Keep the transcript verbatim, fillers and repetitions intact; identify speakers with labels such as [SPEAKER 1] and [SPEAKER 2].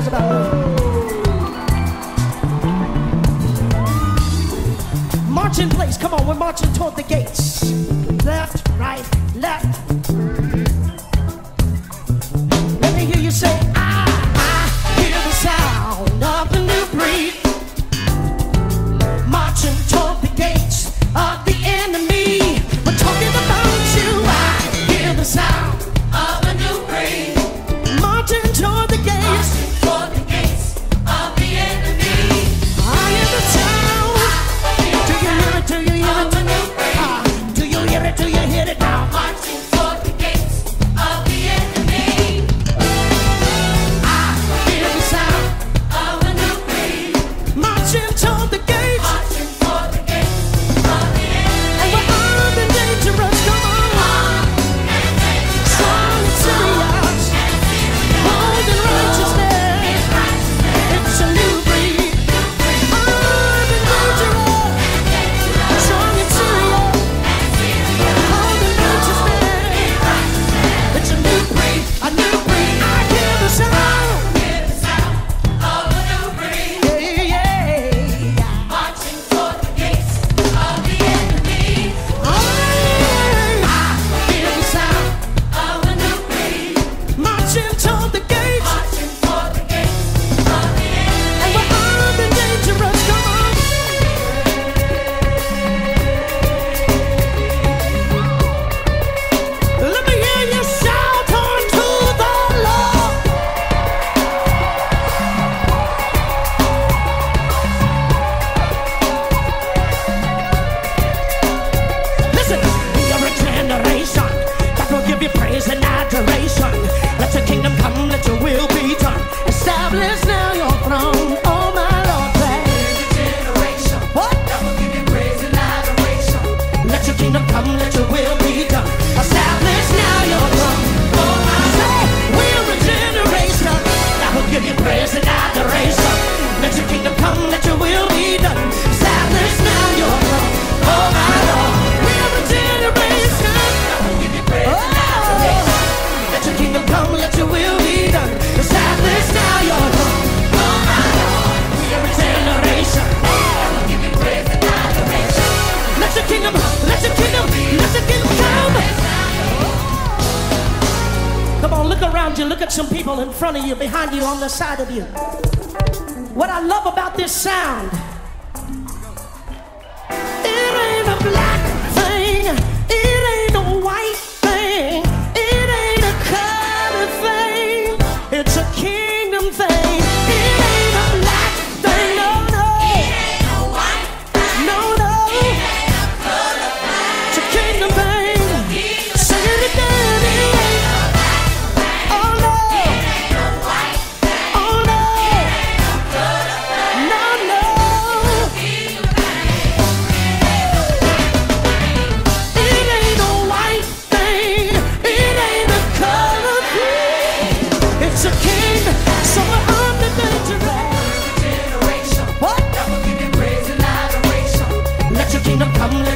[SPEAKER 1] cares about me. March in place, come on, we're marching toward the gates. Left, right, left. Let me hear you say, I, I hear the sound of the new breed. Marching toward the gates of the enemy. We're talking about you. I hear the sound of a new breed. Marching toward the gates, marching toward the gates of the enemy. I hear the sound. Do you hear it? Do you hear it? Of a new breed. Uh, do you hear it? Do you hear it now? Marching toward the gates of the enemy. I hear the sound of a new breed. Marching toward the gates. Marching toward the gates of the enemy. And we're armed and dangerous. Come on. Armed and dangerous. Strong and serious. Bold in righteousness. It's a new breed. Armed and dangerous. Strong and serious. Bold in righteousness. It's a new breed. A new breed. I hear the sound. Hear the sound of a new breed. Yeah, yeah. Marching toward the gates of the enemy. I hear the sound of a new breed. Marching toward the gates. Marching toward the gates of the enemy. And we're armed and dangerous. Come on. Let me hear you shout unto the Lord. Listen, we are a generation that will give you praise and adoration. Let your kingdom come, let your will be done. Establish now your throne, oh my Lord. Generation, what? That will give you praise and adoration. Let your kingdom come, let your will be done. Establish now your throne, oh my Lord. We're a generation that will give you praise and adoration. Let your kingdom come, let your will be done. Establish now your throne, oh my Lord. We're a generation that will give you praise and adoration. Let your kingdom come, let your will be done. Establish now your throne, oh my Lord. We're a generation that will give you praise and adoration. Let your kingdom, let your kingdom, let your kingdom come. Come on, look around you. Look at some people in front of you, behind you, on the side of you. What I love about this sound, it ain't a black thing, it ain't a white thing, it ain't a colored thing, it's a kingdom thing. It ain't a black thing, no, no. It ain't a white thing, no, no. It ain't a colored thing, it's a kingdom thing. Sing it again. It ain't a black thing, oh no. It ain't a white thing, oh no. It ain't a colored thing, no, no. It ain't a white thing, it ain't a colored thing. It's a king, so we're on the dangerous generation. What? That will give you praise and adoration. Let your kingdom come, let